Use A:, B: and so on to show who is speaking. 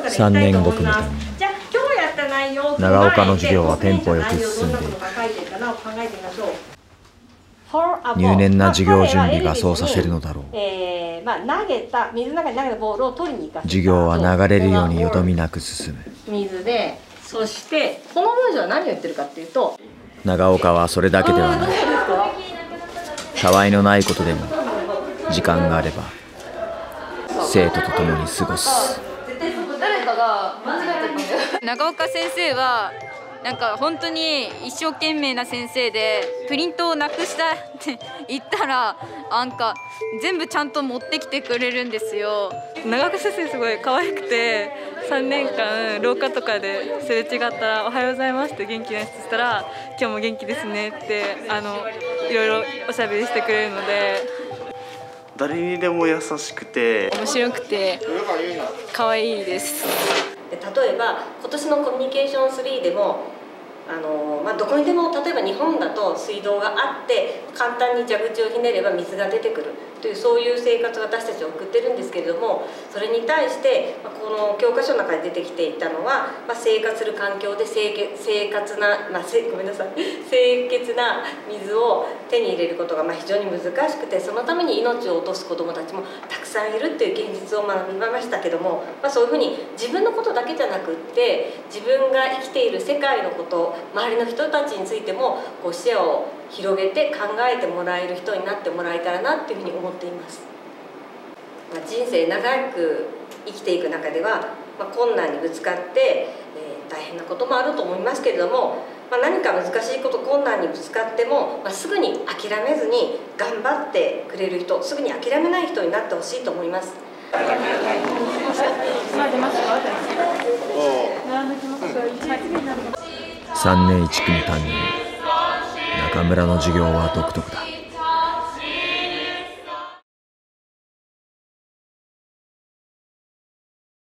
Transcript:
A: 3年5組のため長岡の授業はテンポよく進んでいく。入念な授業準備がそうさせるのだろう。授業は流れるようによどみなく進む。
B: 水で、そしてこの文章は何を言ってるかっていうと、
A: 長岡はそれだけではない。たわいのないことでも時間があれば生徒と共に過ごす。
C: 誰かが間違えちゃったんだよ。長岡先生はなんか本当に一生懸命な先生で、プリントをなくしたって言ったらなんか全部ちゃんと持ってきてくれるんですよ。
D: 長岡先生すごい可愛くて、3年間廊下とかですれ違ったら「おはようございます」って元気な人したら「今日も元気ですね」っていろいろおしゃべりしてくれるので、
E: 誰にでも優しくて
D: 面白くて可愛いです。
B: 例えば今年のコミュニケーション3でもどこにでも、例えば日本だと水道があって簡単に蛇口をひねれば水が出てくるという、そういう生活を私たちは送ってるんですけれども、それに対してこの教科書の中で出てきていたのは、生活する環境で清潔な水を手に入れることが非常に難しくて、そのために命を落とす子どもたちもたくさんいるっていう現実を学びましたけども、そういうふうに自分のことだけじゃなくって、自分が生きている世界のこと、周りの人たちについても視野を広げて考えてもらえる人になってもらえたらなっていうふうに思っています。人生長く生きていく中では、困難にぶつかって、大変なこともあると思いますけれども、何か難しいこと、困難にぶつかっても、すぐに諦めずに頑張ってくれる人、すぐに諦めない人になってほしいと思います。
A: 3年1組担任、中村の授業は独特だ。